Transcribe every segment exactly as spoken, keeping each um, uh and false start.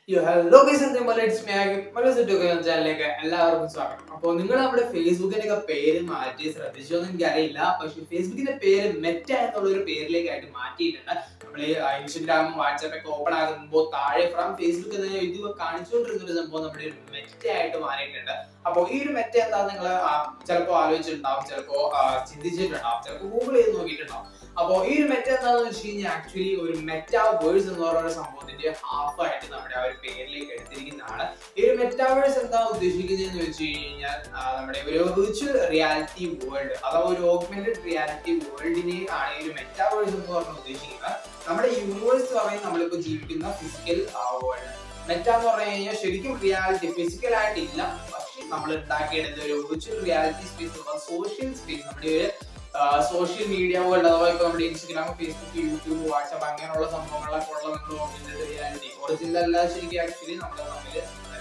Yo, hello guys, and it's me again. 𝓛𝓲𝓷𝓴𝓼 channel. എല്ലാവർക്കും സ്വാഗതം. അപ്പോൾ നിങ്ങൾ നമ്മുടെ ഫേസ്ബുക്കിന്റെ പേര് മാറ്റി ശ്രദ്ധിച്ചോ എന്ന് എനിക്കറിയില്ല. പക്ഷേ ഫേസ്ബുക്കിന്റെ പേര് മെറ്റ എന്നുള്ള ഒരു പേരിലേക്കായിട്ട് മാറ്റിയിട്ടുണ്ട്. നമ്മൾ ഇൻസ്റ്റാഗ്രാമും വാട്സാപ്പ് ഒക്കെ ഓപ്പൺ ആകുമ്പോൾ താഴെ ഫ്രം ഫേസ്ബുക്ക് എന്ന് എഴുതി കാണിച്ചുകൊണ്ടിരുന്ന ഒരു സംഭവം നമ്മുടെ ഒരു മെറ്റ ആയിട്ട് മാറിയിട്ടുണ്ട്. അപ്പോൾ ഈ ഒരു മെറ്റ എന്താ നിങ്ങൾ ചിലപ്പോൾ ആലോചിച്ചിട്ടുണ്ടാവും, ചിലപ്പോൾ ചിന്തിച്ചിട്ടുണ്ടാവും, ചിലപ്പോൾ ഗൂഗിൾ ചെയ്ത് നോക്കിയിട്ടുണ്ടാവും. അപ്പോൾ ഈ ഒരു മെറ്റ എന്താണെന്ന് വെച്ച് കഴിഞ്ഞാൽ ആക്ച്വലി ഒരു മെറ്റാവേഴ്സ് എന്ന് പറയുന്ന സംഭവത്തിന്റെ ഹാഫ് ആയിട്ട് നമ്മുടെ ആ ഒരു പേരിലേക്ക് എടുത്തിരിക്കുന്നതാണ്. ഈ ഒരു മെറ്റാവേഴ്സ് എന്താ ഉദ്ദേശിക്കുന്നതെന്ന് വെച്ച് കഴിഞ്ഞാൽ നമ്മുടെ ഒരു വിർച്വൽ റിയാലിറ്റി വേൾഡ് അഥവാ ഒരു ഓഗ്മെന്റഡ് റിയാലിറ്റി വേൾഡിനെ ആണ് ഈ ഒരു മെറ്റാവേഴ്സ് എന്ന് പറഞ്ഞ് ഉദ്ദേശിക്കുന്നത്. നമ്മുടെ യൂണിവേഴ്സ് പറയുന്നത് നമ്മളിപ്പോൾ ജീവിക്കുന്ന ഫിസിക്കൽ വേൾഡ്. മെറ്റ എന്ന് പറഞ്ഞു കഴിഞ്ഞാൽ ശരിക്കും റിയാലിറ്റി ഫിസിക്കൽ ആയിട്ടില്ല, പക്ഷെ നമ്മൾ ഉണ്ടാക്കിയെടുത്ത ഒരു virtual reality space, social space, നമ്മുടെ ഒരു സോഷ്യൽ മീഡിയ വേൾഡ് അഥവാ ഇപ്പൊ നമ്മുടെ ഇൻസ്റ്റാഗ്രാം, ഫേസ്ബുക്ക്, യൂട്യൂബ്, വാട്സാപ്പ് അങ്ങനെയുള്ള സംഭവങ്ങളൊക്കെ ഉള്ള നമ്മൾ ഓഗ്മെന്റഡ് റിയാലിറ്റി ഒറിജിനൽ അല്ല ശരിക്കും ആക്ച്വലി നമ്മൾ തമ്മിൽ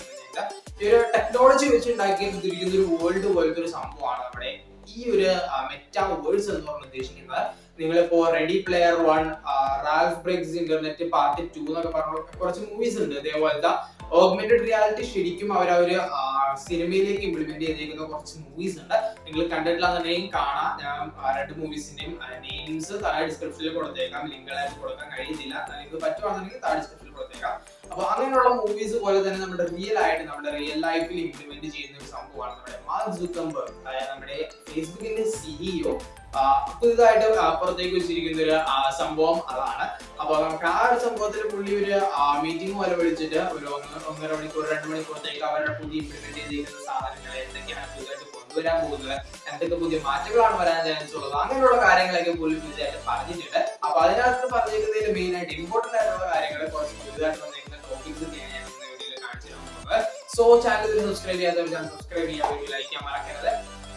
ഈ ഒരു ടെക്നോളജി വെച്ച് ഉണ്ടാക്കിയെടുത്തിരിക്കുന്ന ഒരു വേൾഡ് പോലത്തെ ഒരു സംഭവമാണ് നമ്മുടെ ഈ ഒരു മെറ്റാവേഴ്സ് എന്ന് പറഞ്ഞ് ഉദ്ദേശിക്കുന്നത്. നിങ്ങളിപ്പോ Ready Player One, Ralph Breaks Internet Part two എന്നൊക്കെ പറഞ്ഞ കുറച്ച് മൂവീസ് ഉണ്ട്. ഇതേപോലത്തെ ഓഗ്മെന്റഡ് റിയാലിറ്റി ശരിക്കും അവർ അവര് സിനിമയിലേക്ക് ഇംപ്ലിമെന്റ് ചെയ്തിരിക്കുന്ന കുറച്ച് മൂവീസ് ഉണ്ട്. നിങ്ങൾ കണ്ടിട്ടില്ലാന്നുണ്ടെങ്കിൽ കാണാം. ഞാൻ രണ്ട് മൂവീസിന്റെയും നെയിംസ് താഴെ ഡിസ്ക്രിപ്ഷനിൽ കൊടുത്തേക്കാം, ലിങ്കുകളായിട്ട് കൊടുക്കാൻ കഴിയുന്നില്ല. നിങ്ങൾക്ക് പറ്റുവാണെന്നുണ്ടെങ്കിൽ താഴെ ഡിസ്ക്രിപ്ഷനിൽ കൊടുത്തേക്കാം. അപ്പൊ അങ്ങനെയുള്ള മൂവീസ് പോലെ തന്നെ നമ്മുടെ റിയൽ ആയിട്ട് നമ്മുടെ റിയൽ ലൈഫിൽ ഇംപ്ലിമെന്റ് ചെയ്യുന്ന ഒരു സംഭവമാണ് നമ്മുടെ മാർക്ക് സുക്കർബർഗ്, അതായത് നമ്മുടെ ഫേസ്ബുക്കിന്റെ സിഇഒ പുതുതായിട്ട് പുറത്തേക്ക് വെച്ചിരിക്കുന്ന ഒരു സംഭവം അതാണ്. അപ്പൊ നമുക്ക് ആ ഒരു സംഭവത്തിൽ പുള്ളി ഒരു മീറ്റിംഗ് പോലെ വിളിച്ചിട്ട് ഒരു ഒന്നര മണിക്കൂർ രണ്ട് മണിക്കൂറത്തേക്ക് അവരുടെ പുതിയ ഇംപ്ലിമെന്റ് ചെയ്തിരിക്കുന്ന സാധനങ്ങൾ എന്തൊക്കെയാണ് പുതിയതായിട്ട് കൊണ്ടുവരാൻ പോകുന്നത്, എന്തൊക്കെ പുതിയ മാറ്റങ്ങളാണ് വരാൻ ചാൻസ് ഉള്ളത്, അങ്ങനെയുള്ള കാര്യങ്ങളൊക്കെ പുള്ളി പുതിയതായിട്ട് പറഞ്ഞിട്ടുണ്ട്. അപ്പൊ അതിനകത്ത് പറഞ്ഞിരിക്കുന്നതിൽ മെയിൻ ആയിട്ട് ഇമ്പോർട്ടന്റ് ആയിട്ടുള്ള കാര്യങ്ങൾ കുറച്ച് പുതിയതായിട്ട് വന്നിരിക്കുന്ന ടോപ്പിക്സ് ഞാൻ വീഡിയോയിൽ കാണിച്ചു തരാം. സോ ചാനൽ സബ്സ്ക്രൈബ് ചെയ്യാത്തവർ ചാനൽ സബ്സ്ക്രൈബ് ചെയ്യാൻ, വീഡിയോ ലൈക്ക് ചെയ്യാൻ മറക്കരുത്.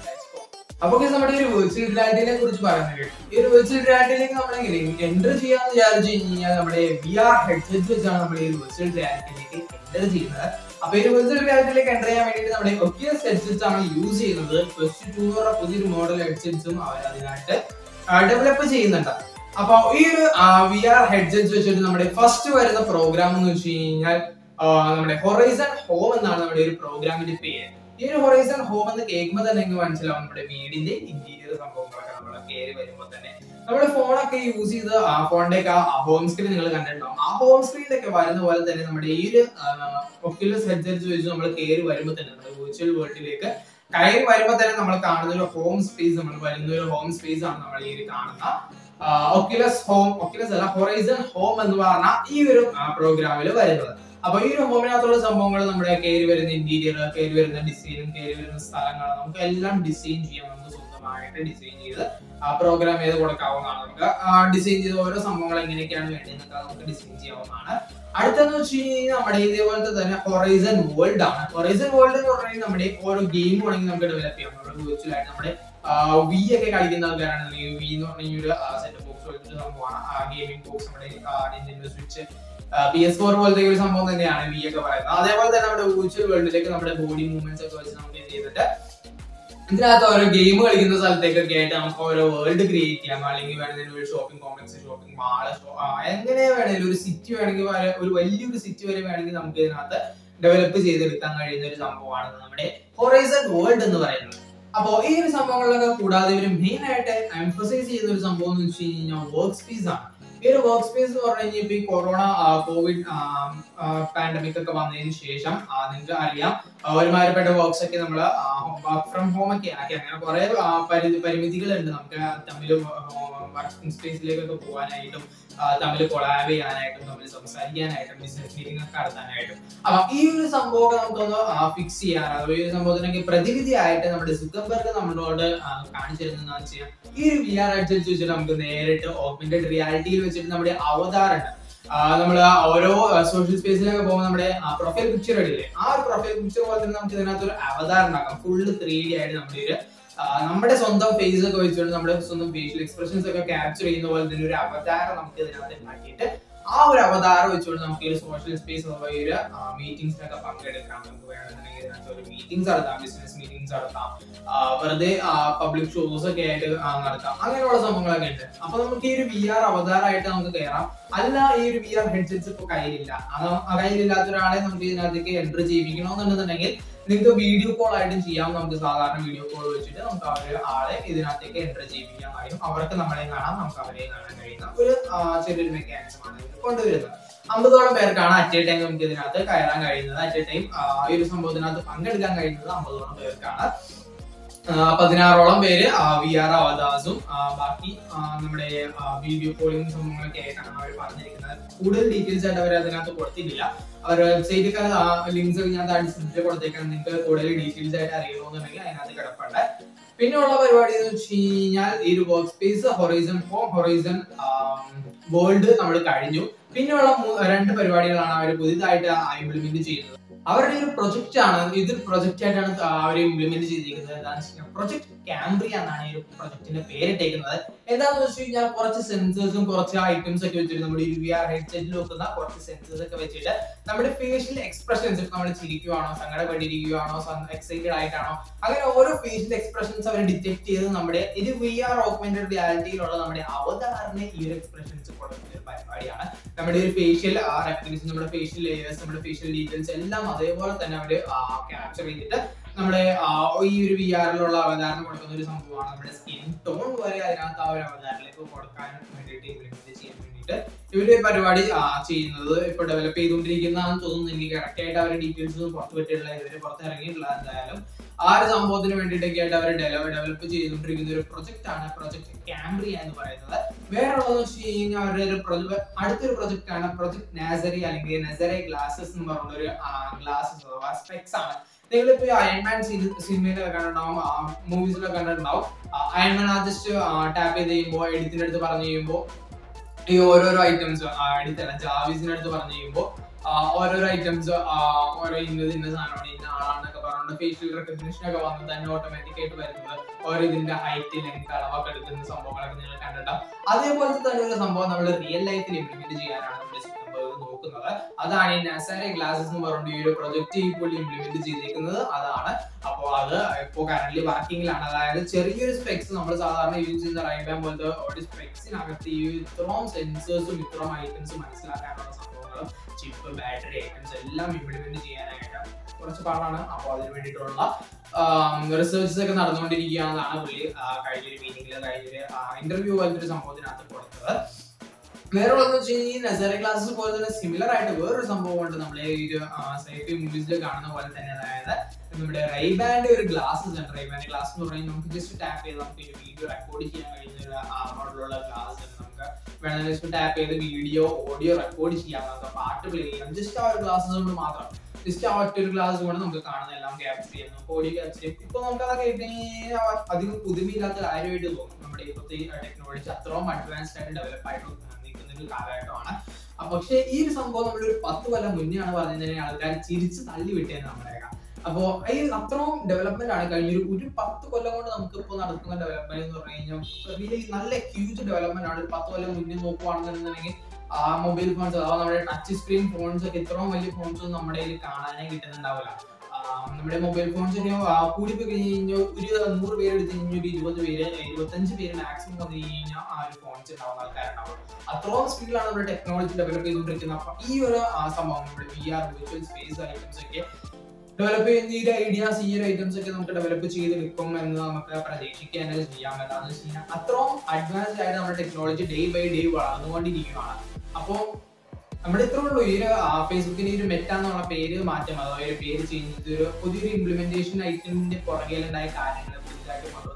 അപ്പൊ നമ്മുടെ ഒരു വെർച്വൽ റിയാലിറ്റിനെ കുറിച്ച് പറയുന്നത് കേട്ടു. ഈ ഒരു വെർച്വൽ റിയാലിറ്റിയിലേക്ക് നമ്മളെങ്ങനെ എൻ്റർ ചെയ്യാന്ന് വിചാരിച്ചു കഴിഞ്ഞാൽ നമ്മുടെ വി ആർ ഹെഡ്സെറ്റ് വെച്ചാണ് നമ്മൾ ഈ വെർച്വൽ റിയാലിറ്റിയിലേക്ക് എൻ്റർ ചെയ്യുന്നത്. അപ്പൊ ഈ വെർച്വൽ റിയാലിറ്റിയിലേക്ക് എൻ്റർ ചെയ്യാൻ വേണ്ടിയിട്ട് നമ്മുടെ ഒക്യുലസ് ഹെഡ്സെറ്റ്സ് ആണ് യൂസ് ചെയ്യുന്നത്. ക്വസ്റ്റ് ടു എന്ന് പറഞ്ഞ പുതിയൊരു മോഡൽ ഹെഡ്സെറ്റ്സും അവർ അതിനായിട്ട് ഡെവലപ്പ് ചെയ്യുന്നുണ്ട്. അപ്പൊ ഈ ഒരു വി ആർ ഹെഡ്സെറ്റ്സ് വെച്ചിട്ട് നമ്മുടെ ഫസ്റ്റ് വരുന്ന പ്രോഗ്രാം എന്ന് വെച്ച് കഴിഞ്ഞാൽ നമ്മുടെ ഹൊറൈസൺ ഹോം എന്നാണ് നമ്മുടെ ഒരു പ്രോഗ്രാമിന്റെ പേര്. ഈ ഒരു ഹൊറൈസൺ ഹോം എന്ന് കേൾക്കുമ്പോൾ തന്നെ നിങ്ങൾക്ക് മനസ്സിലാവും നമ്മുടെ വീടിന്റെ ഇന്റീരിയർ സംഭവങ്ങളൊക്കെ നമ്മളെ കയറി വരുമ്പോൾ തന്നെ നമ്മുടെ ഫോണൊക്കെ യൂസ് ചെയ്ത് ആ ഫോണിന്റെ ഒക്കെ ആ ഹോം സ്ക്രീൻ നിങ്ങൾ കണ്ടിട്ടുണ്ടാവും. ആ ഹോം സ്ക്രീനിലൊക്കെ വരുന്ന പോലെ തന്നെ നമ്മുടെ ഈ ഒരു ഒക്യുലസ് ഹെഡ്സെറ്റ്സ് വെച്ച് നമ്മൾ കയറി വരുമ്പോൾ തന്നെ നമ്മുടെ വെർച്വൽ വേൾഡിലേക്ക് കയറി വരുമ്പോൾ തന്നെ നമ്മൾ കാണുന്ന ഒരു ഹോം സ്പേസ്, നമ്മൾ വരുന്ന ഒരു ഹോം സ്പേസ് ആണ് നമ്മൾ ഈ കാണുന്ന ഒക്യുലസ് ഹോം, ഒക്യുലസ് അല്ല ഹൊറൈസൺ ഹോം എന്ന് പറഞ്ഞ ഈ ഒരു പ്രോഗ്രാമിൽ വരുന്നത്. അപ്പൊ ഈ ഒരു ഹോമിനകത്തുള്ള സംഭവങ്ങൾ നമ്മുടെ കയറി വരുന്ന ഇന്റീരിയർ, കയറി വരുന്ന ഡിസൈനും, കയറി വരുന്ന സ്ഥലങ്ങൾ നമുക്ക് എല്ലാം ഡിസൈൻ ചെയ്യാം. നമുക്ക് സ്വന്തമായിട്ട് ഡിസൈൻ ചെയ്ത് ആ പ്രോഗ്രാം ചെയ്ത് കൊടുക്കാവുന്നതാണ്. നമുക്ക് ഡിസൈൻ ചെയ്ത് ഓരോ സംഭവങ്ങൾ എങ്ങനെയൊക്കെയാണ് വേണ്ടത് നമുക്ക് ഡിസൈൻ ചെയ്യാവുന്നതാണ്. അടുത്തെന്ന് വെച്ച് കഴിഞ്ഞാൽ നമ്മുടെ ഇതേപോലത്തെ തന്നെ ഹൊറൈസൺ വേൾഡ് ആണ്. ഹൊറൈസൺ വേൾഡ് എന്ന് പറഞ്ഞാൽ നമ്മുടെ ഓരോ ഗെയിം വേണമെങ്കിൽ നമുക്ക് ഡെവലപ്പ് ചെയ്യാം. നമ്മുടെ വെർച്വൽ ആയിട്ട് നമ്മുടെ വി ഒക്കെ കളിക്കുന്ന ആൾക്കാരാണെന്നുണ്ടെങ്കിൽ വി എന്ന് പറഞ്ഞ ഒരു സെറ്റ് ബോക്സ് പോലത്തെ സംഭവമാണ്. ആ ഗെയിമിംഗ് ബോക്സ് നമ്മുടെ Nintendo Switch, P S four പോലത്തെ ഒരു സംഭവം തന്നെയാണ് വി ഒക്കെ പറയുന്നത്. അതേപോലെ തന്നെ നമ്മുടെ വെർച്വൽ വേൾഡിലേക്ക് നമ്മുടെ ബോഡി മൂവ്മെന്റ്സ് ഒക്കെ വെച്ച് നമുക്ക് എന്ത് ചെയ്തിട്ട് ഇതിനകത്ത് ഓരോ ഗെയിം കളിക്കുന്ന സ്ഥലത്തേക്കൊക്കെ ആയിട്ട് നമുക്ക് ഓരോ വേൾഡ് ക്രിയേറ്റ് ചെയ്യാം. അല്ലെങ്കിൽ വേണമെങ്കിൽ ഒരു ഷോപ്പിംഗ് കോംപ്ലക്സ്, ഷോപ്പിംഗ് മാള്, എങ്ങനെ വേണമെങ്കിലും ഒരു സിറ്റി വേണമെങ്കിൽ ഒരു വലിയൊരു സിറ്റി വരെ വേണമെങ്കിൽ നമുക്ക് ഇതിനകത്ത് ഡെവലപ്പ് ചെയ്തെടുക്കാൻ കഴിയുന്ന ഒരു സംഭവമാണ് നമ്മുടെ ഹൊറൈസൺ വേൾഡ് എന്ന് പറയുന്നത്. അപ്പോ ഈ ഒരു സംഭവങ്ങളിലൊക്കെ കൂടാതെ ഇവർ മെയിൻ ആയിട്ട് എംഫസൈസ് ചെയ്യുന്ന ഒരു സംഭവം എന്ന് വെച്ച് കഴിഞ്ഞാൽ വർക്ക് സ്പേസ് ആണ്. ഈ ഒരു വർക്ക് സ്പേസ് എന്ന് പറഞ്ഞു കഴിഞ്ഞാൽ ഇപ്പൊ ഈ കൊറോണ കോവിഡ് പാൻഡമിക് ഒക്കെ വന്നതിന് ശേഷം നിങ്ങൾക്ക് അറിയാം ഒരുമാതിരിപ്പെട്ട വർക്ക്സ് ഒക്കെ നമ്മൾ വർക്ക് ഫ്രം ഹോം ഒക്കെ ആക്കി. അങ്ങനെ കുറെ പരിമിതികളുണ്ട് നമുക്ക് തമ്മിൽ വർക്കിംഗ് സ്പേസിലേക്കൊക്കെ പോകാനായിട്ടും തമ്മിൽ കൊളാബ് ചെയ്യാനായിട്ടും തമ്മിൽ സംസാരിക്കാനായിട്ടും ബിസിനസ് മീറ്റിംഗ് ഒക്കെ നടത്താനായിട്ടും. അപ്പൊ ഈ ഒരു സംഭവമൊക്കെ നമുക്കൊന്ന് ഫിക്സ് ചെയ്യാൻ, അഥവാ ഈ ഒരു സംഭവത്തിനൊക്കെ പ്രതിവിധിയായിട്ട് നമ്മുടെ സുക്കർബർഗ് നമ്മളോട് കാണിച്ചു തരുന്നതെന്ന് വെച്ചാൽ ഈ ഒരു വി ആർ ഹെഡ്സെറ്റ്സ് വെച്ചിട്ട് നമുക്ക് നേരിട്ട് ഓഗ്മെന്റഡ് റിയാലിറ്റിയിൽ വെച്ചിട്ട് നമ്മുടെ അവതാറുണ്ട്. നമ്മള് ഓരോ സോഷ്യൽ സ്പേസിലൊക്കെ പോകുമ്പോൾ നമ്മുടെ പ്രൊഫൈൽ പിക്ചർ ഇടില്ലേ, ആ ഒരു പ്രൊഫൈൽ പിക്ചർ പോലെ തന്നെ നമുക്ക് ഇതിനകത്ത് ഒരു അവതാർ ഉണ്ടാക്കാം. ഫുള്ള് ത്രീ ഡി ആയിട്ട് നമ്മുടെ ഒരു നമ്മുടെ സ്വന്തം ഫേസ് ഒക്കെ വെച്ചുകൊണ്ട് നമ്മുടെ സ്വന്തം ഫേഷ്യൽ എക്സ്പ്രഷൻസ് ഒക്കെ ക്യാപ്ചർ ചെയ്യുന്ന പോലെ തന്നെ ഒരു അവതാരം നമുക്ക് ഇതിനകത്ത് ഉണ്ടാക്കിയിട്ട് ആ ഒരു അവതാരം വെച്ചുകൊണ്ട് നമുക്ക് ഈ ഒരു സോഷ്യൽ സ്പേസ് അഥവാ ഈ ഒരു മീറ്റിംഗ്സിനൊക്കെ പങ്കെടുക്കാം. നമുക്ക് വേണമെന്നുണ്ടെങ്കിൽ ഇതിനകത്ത് ഒരു മീറ്റിംഗ്സ് നടത്താം, ബിസിനസ് മീറ്റിംഗ്സ് നടത്താം, വെറുതെ പബ്ലിക് ഷോസ് ഒക്കെ ആയിട്ട് നടത്താം, അങ്ങനെയുള്ള സംഭവങ്ങളൊക്കെ ഉണ്ട്. അപ്പൊ നമുക്ക് ഈ ഒരു വി ആർ അവതാരമായിട്ട് നമുക്ക് കയറാം. അല്ല ഈ ഒരു വി ആർ ഹെഡ്സെറ്റ്സ് ഇപ്പൊ കയ്യിലില്ല, അത് കയ്യിലില്ലാത്ത ഒരാളെ നമുക്ക് ഇതിനകത്തേക്ക് എൻട്രി ചെയ്യിപ്പിക്കണമെന്നുണ്ടെന്നുണ്ടെങ്കിൽ നിങ്ങൾക്ക് വീഡിയോ കോൾ ആയിട്ടും ചെയ്യാം. നമുക്ക് സാധാരണ വീഡിയോ കോൾ വെച്ചിട്ട് നമുക്ക് ആ ഒരു ആളെ ഇതിനകത്തേക്ക് എൻട്രി ചെയ്യിപ്പിക്കാൻ കഴിയും. അവർക്ക് നമ്മളെയും കാണാം, നമുക്ക് അവരെയും കാണാൻ കഴിയുന്ന ഒരു ചെറിയൊരു മെക്കാനിസം ആണ് കൊണ്ടുവരുന്നത്. അമ്പതോളം പേർക്കാണ് അറ്റ് എ ടൈം നമുക്ക് ഇതിനകത്ത് കയറാൻ കഴിയുന്നത്. അറ്റ് എ ടൈം ഈ ഒരു സംഭവത്തിനകത്ത് പങ്കെടുക്കാൻ കഴിയുന്നത് അമ്പതോളം പേർക്കാണ്. പതിനാറോളം പേര് വി ആർ അവതാസും ബാക്കി നമ്മുടെ വീഡിയോ കോളിംഗ് സംഭവങ്ങളൊക്കെ ആയിട്ടാണ് അവർ പറഞ്ഞിരിക്കുന്നത്. കൂടുതൽ ഡീറ്റെയിൽസ് ആയിട്ട് അവർ അതിനകത്ത് കൊടുത്തിട്ടില്ല. അവരുടെ വെബ്സൈറ്റൊക്കെ ലിങ്ക്സ് ഞാൻ ഡിസ്ക്രിപ്ഷനിൽ കൊടുത്തേക്കാണ്. നിങ്ങൾക്ക് കൂടുതൽ ഡീറ്റെയിൽസ് ആയിട്ട് അറിയണമെന്നുണ്ടെങ്കിൽ അതിനകത്ത് കിടപ്പുണ്ട്. പിന്നെ ഉള്ള പരിപാടി എന്ന് വെച്ച് കഴിഞ്ഞാൽ ഈ ഒരു work space Horizon for Horizon World നമ്മൾ കഴിഞ്ഞു. പിന്നെയുള്ള രണ്ട് പരിപാടികളാണ് അവർ പുതിയതായിട്ട് ഇംപ്ലിമെന്റ് ചെയ്യുന്നത്. അവരുടെ ഒരു പ്രൊജക്റ്റ് ആണ്, ഇതൊരു പ്രൊജക്റ്റ് ആയിട്ടാണ് അവർ ഇംപ്ലിമെന്റ് ചെയ്തിരിക്കുന്നത്. പ്രൊജക്ട് ക്യാംബ്രിയ എന്നാണ് ഈ ഒരു പ്രൊജക്ടിന്റെ പേരിട്ടേക്കുന്നത്. എന്താണെന്ന് വെച്ച് കഴിഞ്ഞാൽ കുറച്ച് സെൻസേഴ്സും കുറച്ച് ഐറ്റംസ് ഒക്കെ വെച്ചിട്ട് നമ്മുടെ ഈ വി ആർ ഹെഡ്സെറ്റിൽ വെക്കുന്ന കുറച്ച് സെൻസേഴ്സ് ഒക്കെ വെച്ചിട്ട് നമ്മുടെ ഫേഷ്യൽ എക്സ്പ്രഷൻസ്, നമ്മൾ ചിരിക്കുവാണോ, സങ്കടപ്പെട്ടിരിക്കുകയാണോ, എക്സൈറ്റഡ് ആയിട്ടാണോ, അങ്ങനെ ഓരോ ഫേഷ്യൽ എക്സ്പ്രഷൻസ് അവർ ഡിറ്റക്ട് ചെയ്ത് നമ്മുടെ ഇത് വി ആർ ഓഗ്മെന്റഡ് റിയാലിറ്റിയിലുള്ള നമ്മുടെ അവതാറിനെ ഈ ഒരു എക്സ്പ്രഷൻസ് കൊടുക്കുന്ന ഒരു പരിപാടിയാണ്. നമ്മുടെ ഒരു ഫേഷ്യൽ റെക്കഗ്നിഷൻ, നമ്മുടെ ഫേഷ്യൽ ലേയേഴ്സ്, നമ്മുടെ ഫേഷ്യൽ ഡീറ്റെയിൽസ് എല്ലാം അതേപോലെ തന്നെ അവർ ക്യാപ്ചർ ചെയ്തിട്ട് നമ്മുടെ ഈ ഒരു വി ആറിലുള്ള അവതാരം കൊടുക്കുന്ന ഒരു സംഭവമാണ്. നമ്മുടെ സ്കിൻ ടോൺ വരെ അതിനകത്ത് ആ ഒരു അവതാരത്തിലേക്ക് കൊടുക്കാൻ വേണ്ടിയിട്ട് ഇംപ്ലിമെന്റ് ചെയ്യാൻ വേണ്ടിയിട്ട് ഇവര് പരിപാടി ചെയ്യുന്നത് ഇപ്പൊ ഡെവലപ്പ് ചെയ്തുകൊണ്ടിരിക്കുന്നതാണെന്ന് തോന്നുന്നു. എനിക്ക് കറക്റ്റ് ആയിട്ട് അവരുടെ ഡീറ്റെയിൽസ് ഒന്നും പുറത്തു പറ്റിയിട്ടുള്ള, ഇവര് പുറത്ത് ഇറങ്ങിയിട്ടുള്ള. എന്തായാലും ആ ഒരു സംഭവത്തിന് വേണ്ടിയിട്ടൊക്കെ ആയിട്ട് അവർ ഡെവലപ്പ് ചെയ്തുകൊണ്ടിരിക്കുന്ന ഒരു പ്രൊജക്ട് ആണ് പ്രൊജക്ട് ക്യാംബ്രിയ എന്ന് പറയുന്നത്. വേറെ ഉള്ളതെന്ന് വെച്ച് കഴിഞ്ഞാൽ അവരുടെ ഒരു അടുത്തൊരു പ്രൊജക്ട് ആണ് പ്രൊജക്ട് ന്യാസറി അല്ലെങ്കിൽ നെസറി ഗ്ലാസസ് എന്ന് പറഞ്ഞ ഒരു ഗ്ലാസസ് അഥവാ സ്പെക്സ് ആണ്. നിങ്ങളിപ്പോ അയൺമാൻ സിനിമയിലൊക്കെ കണ്ടിട്ടുണ്ടാവും, മൂവീസിലൊക്കെ കണ്ടിട്ടുണ്ടാവും. അയൺമാൻ ആ ജസ്റ്റ് ടാപ്പ് ചെയ്ത് കഴിയുമ്പോൾ എഡിറ്റിന്റെ അടുത്ത് പറഞ്ഞു കഴിയുമ്പോൾ ഈ ഓരോരോ ഐറ്റംസ് എഡിറ്റല്ല ജാവീസിന്റെ അടുത്ത് പറഞ്ഞു കഴിയുമ്പോൾ ഓരോരോ ഐറ്റംസ് ഓരോ ഇന്നത് ഇന്ന സാധനമാണ്, ഇന്ന ആളാണെന്നൊക്കെ പറഞ്ഞുകൊണ്ട് ഫേഷ്യൽ റെക്കഗ്നിഷൻ ഒക്കെ വന്ന് തന്നെ ഓട്ടോമാറ്റിക് ആയിട്ട് വരുന്നത്. ഓരോ ഇതിന്റെ ഹൈറ്റ്, ലെങ്ത്, അളവൊക്കെ എടുക്കുന്ന സംഭവങ്ങളൊക്കെ നിങ്ങൾ കണ്ടിട്ടുണ്ടാവും. അതേപോലത്തെ തന്നെ ഒരു സംഭവം നമ്മൾ റിയൽ ലൈഫിൽ ഇംപ്ലിമെന്റ് ചെയ്യാനാണ് നമ്മുടെ നോക്കുന്നത്. അതാണ് ഈ നെസറി ഗ്ലാസസ് എന്ന് പറഞ്ഞ ഈ ഒരു പ്രൊജക്ട് ഇപ്പോൾ ഇംപ്ലിമെന്റ് ചെയ്തിരിക്കുന്നത്. അതാണ് അപ്പോ അത് ഇപ്പോൾ കറന്റ് വർക്കിംഗിലാണ്. അതായത് ചെറിയൊരു സ്പെക്സ് നമ്മൾ സാധാരണ യൂസ് ചെയ്യുന്ന റൈബാൻ പോലത്തെ ഒരു സ്പെക്സിനകത്ത് ഈ ഇത്രയും സെൻസേഴ്സും ഇത്രയും ഐറ്റംസും മനസ്സിലാക്കാനുള്ള സംഭവങ്ങളും ചിപ്പ്, ബാറ്ററി ഐറ്റംസ് എല്ലാം ഇംപ്ലിമെന്റ് ചെയ്യാനായിട്ട് കുറച്ച് പാടാണ്. അപ്പോൾ അതിന് വേണ്ടിയിട്ടുള്ള റിസർച്ചസ് ഒക്കെ നടന്നുകൊണ്ടിരിക്കുകയാണെന്നാണ് പുള്ളി കഴിഞ്ഞൊരു മീറ്റിംഗിൽ കഴിഞ്ഞൊരു ഇന്റർവ്യൂ പോലത്തെ ഒരു സംഭവത്തിനകത്ത് കൊടുത്തത്. വേറെ ഉള്ളതെന്ന് വെച്ച് കഴിഞ്ഞാൽ നെസറി ക്ലാസ്സസ് പോലെ തന്നെ സിമിലർ ആയിട്ട് വേറൊരു സംഭവമുണ്ട്. നമ്മളെ ഈ ഒരു സൈഫൈ മൂവീസിൽ കാണുന്ന പോലെ തന്നെ. അതായത് നമ്മുടെ റൈബാന്റെ ഒരു ഗ്ലാസ്സസ് ഉണ്ട്. റൈബാന്റെ ഗ്ലാസ് എന്ന് പറഞ്ഞാൽ നമുക്ക് ജസ്റ്റ് ടാപ്പ് ചെയ്ത് നമുക്ക് ഈ വീഡിയോ റെക്കോർഡ് ചെയ്യാൻ കഴിയുന്ന ഒരു മോഡലുള്ള ഗ്ലാസ് ഉണ്ട്. നമുക്ക് വേണമെങ്കിൽ ജസ്റ്റ് ടാപ്പ് ചെയ്ത് വീഡിയോ ഓഡിയോ റെക്കോർഡ് ചെയ്യാം, നമുക്ക് പാട്ട് പ്ലേ ചെയ്യാം. ജസ്റ്റ് ആ ഒരു ഗ്ലാസ്സസ് കൊണ്ട് മാത്രം, ജസ്റ്റ് ആ ഒറ്റൊരു ഗ്ലാസ് കൊണ്ട് നമുക്ക് കാണുന്ന എല്ലാം ക്യാപ്ചർ ചെയ്യാം, നമുക്ക് ഓഡിയോ ക്യാപ്ചർ ചെയ്യും. ഇപ്പൊ നമുക്ക് അതൊക്കെ അധികം പുതുമയില്ലാത്ത കാര്യമായിട്ട് തോന്നും. നമ്മുടെ ഇപ്പോഴത്തെ ടെക്നോളജി അത്രയും അഡ്വാൻസ്ഡ് ആയിട്ട് ഡെവലപ്പ് ആയിട്ട് കാലഘട്ടമാണ്. പക്ഷെ ഈ ഒരു സംഭവം നമ്മളൊരു പത്ത് കൊല്ലം മുന്നെയാണ് പറഞ്ഞതിനെ ആൾക്കാർ ചിരിച്ച് തള്ളി വിട്ടേന്ന് നമ്മളേക്കാം. അപ്പോ ഈ അത്രയും ഡെവലപ്മെന്റ് ആണ് കഴിഞ്ഞൊരു ഒരു പത്ത് കൊല്ലം കൊണ്ട് നമുക്ക് ഇപ്പോൾ നടക്കുന്ന ഡെവലപ്മെന്റ് എന്ന് പറഞ്ഞു കഴിഞ്ഞാൽ റിയലി നല്ല ഹ്യൂജ് ഡെവലപ്മെന്റ് ആണ്. ഒരു പത്ത് കൊല്ലം മുന്നേ നോക്കുവാണെന്നുണ്ടെങ്കിൽ ആ മൊബൈൽ ഫോൺസ് അഥവാ നമ്മുടെ ടച്ച് സ്ക്രീൻ ഫോൺസ് ഒക്കെ ഇത്രയും വലിയ ഫോൺസ് ഒന്നും നമ്മുടെ കയ്യിൽ കാണാനേ കിട്ടുന്നുണ്ടാവില്ല. നമ്മുടെ മൊബൈൽ ഫോൺസ് കൂടിപ്പോയി കഴിഞ്ഞാൽ ഒരു നൂറ് പേര് എടുത്ത് കഴിഞ്ഞാൽ ഒരു ഇരുപത് പേര് ഇരുപത്തഞ്ച് പേര് മാക്സിമം വന്നു കഴിഞ്ഞാൽ ആ ഒരു ഫോൺസ് ഉണ്ടാവുന്ന ആൾക്കാരുണ്ടാവും. അത്രയും സ്പീഡിലാണ് നമ്മുടെ ടെക്നോളജി ഡെവലപ്പ് ചെയ്തുകൊണ്ടിരിക്കുന്നത്. അപ്പൊ ഈ ഒരു സംഭവം നമ്മുടെ V R virtual space items ഒക്കെ ഡെവലപ്പ് ചെയ്യുന്ന ഈ ഒരു ഐഡിയാസ്, ഈ ഒരു ഐറ്റംസ് ഒക്കെ നമുക്ക് ഡെവലപ്പ് ചെയ്തെടുക്കും എന്ന് നമുക്ക് പ്രതീക്ഷിക്കാൻ ചെയ്യാം. എന്താണെന്ന് വെച്ച് കഴിഞ്ഞാൽ അത്രയും അഡ്വാൻസ്ഡ് ആയിട്ട് നമ്മുടെ ടെക്നോളജി ഡേ ബൈ ഡേ വളർന്നുകൊണ്ടിരിക്കുകയാണ്. അപ്പോ നമ്മുടെ ഇത്ര ഉള്ളൂ. ഈ ഒരു ഫേസ്ബുക്കിന് ഈ ഒരു മെറ്റ എന്നുള്ള പേര് മാറ്റം, അഥവാ ഒരു പേര് ചേഞ്ച് ചെയ്ത് ഒരു പുതിയൊരു ഇംപ്ലിമെന്റേഷൻ ഐറ്റമിന്റെ പുറകിലുണ്ടായ കാര്യങ്ങൾ പുതിയതായിട്ട് കൊണ്ടുവന്ന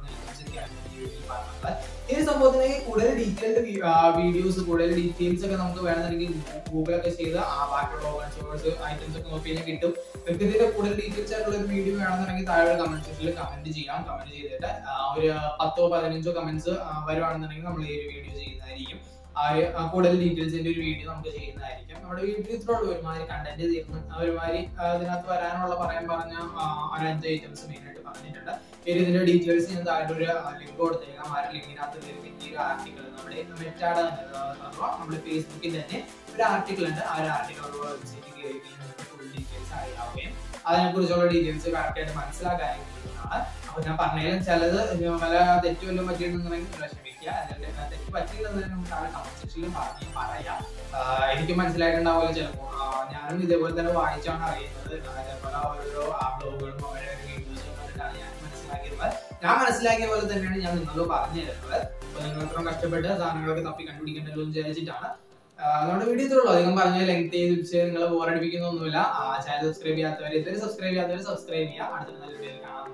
ഈ ഒരു സംഭവത്തിന് കൂടുതൽ ഡീറ്റെയിൽഡ് വീഡിയോസ്, കൂടുതൽ ഡീറ്റെയിൽസ് ഒക്കെ നമുക്ക് വേണമെന്നുണ്ടെങ്കിൽ ഗൂഗിളൊക്കെ ചെയ്ത് ആ ബാക്കിയുള്ള ഓപ്പൺ സോഴ്സ് ഐറ്റംസ് ഒക്കെ നോക്കി കഴിഞ്ഞാൽ കിട്ടും. നിങ്ങൾക്ക് ഇതിന്റെ കൂടുതൽ ഡീറ്റെയിൽസ് ആയിട്ടുള്ള ഒരു വീഡിയോ വേണമെന്നുണ്ടെങ്കിൽ താഴെ കമന്റ് സെക്ഷനിൽ കമന്റ് ചെയ്യാം. കമന്റ് ചെയ്തിട്ട് ഒരു പത്തോ പതിനഞ്ചോ കമന്റ്സ് വരുവാണെന്നുണ്ടെങ്കിൽ നമ്മൾ ഈ ഒരു വീഡിയോ ചെയ്യുന്നതായിരിക്കും. ആ കൂടുതൽ ഡീറ്റെയിൽസിന്റെ ഒരു വീഡിയോ നമുക്ക് ചെയ്യുന്നതായിരിക്കും. നമ്മുടെ വീഡിയോ ഇത്രയുള്ള ഒരുമാതിരി കണ്ടന്റ് തീർന്നു. ഒരുമാതിരി അതിനകത്ത് വരാനുള്ള പറയാൻ പറഞ്ഞ ഒരു അഞ്ച് ഐറ്റംസ് മെയിൻ ആയിട്ട് പറഞ്ഞിട്ടുണ്ട്. ഇതിന്റെ ഡീറ്റെയിൽസ് ഞാൻ താഴെ ഒരു ലിങ്ക് കൊടുത്തേക്കാം. ആ ലിങ്കിനകത്ത് ഈ ആർട്ടിക്കിൾ നമ്മുടെ മെറ്റാഡ തന്നെ നമ്മുടെ ഫേസ്ബുക്കിൽ തന്നെ ഒരു ആർട്ടിക്കിൾ ഉണ്ട്. ആ ഒരു ആർട്ടിക്കിൾ വെബ്സൈറ്റിൽ കയറി ഫുൾ ഡീറ്റെയിൽസ് അറിയാവുകയും അതിനെക്കുറിച്ചുള്ള ഡീറ്റെയിൽസ് കറക്റ്റ് ആയിട്ട് മനസ്സിലാക്കാനും കഴിയുന്നതാണ്. അപ്പൊ ഞാൻ പറഞ്ഞാലും ചിലത് പല തെറ്റ് വല്ലതും പറ്റിയിട്ടുണ്ടെന്നുണ്ടെങ്കിൽ ക്ഷമിക്കുക. അതിന്റെ തെറ്റ് പറ്റിയിട്ടുണ്ടെങ്കിൽ നമുക്ക് ആ കമന്റ് സെക്ഷനിൽ പറഞ്ഞ് പറയാം. എനിക്ക് മനസ്സിലായിട്ടുണ്ടാവില്ല ചിലപ്പോൾ. ഞാനും ഇതേപോലെ തന്നെ വായിച്ചാണ് അറിയുന്നത്. അതേപോലെ ഓരോ ആ ബ്ലോഗുകളും ഓരോ വീഡിയോസും കണ്ടിട്ടാണ് ഞാൻ മനസ്സിലാക്കിയത്. ഞാൻ മനസ്സിലാക്കിയ പോലെ തന്നെയാണ് ഞാൻ നിങ്ങളോട് പറഞ്ഞു തരുന്നത്. അപ്പൊ നിങ്ങൾ ഇത്രയും കഷ്ടപ്പെട്ട് സാധനങ്ങളൊക്കെ തപ്പി കണ്ടുപിടിക്കേണ്ടല്ലോ എന്ന് വിചാരിച്ചിട്ടാണ്. നമ്മുടെ വീഡിയോ ഇത്രയുള്ളൂ. അധികം പറഞ്ഞാൽ ലെങ്ത് ചെയ്ത് നിങ്ങളെ ബോറടിപ്പിക്കുന്നൊന്നുമില്ല. ചാനൽ സബ്സ്ക്രൈബ് ചെയ്യാത്തവർ ഇതുവരെ സബ്സ്ക്രൈബ് ചെയ്യാത്തവർ സബ്സ്ക്രൈബ് ചെയ്യുക. അടുത്ത നല്ല വീഡിയോയിൽ കാണാം.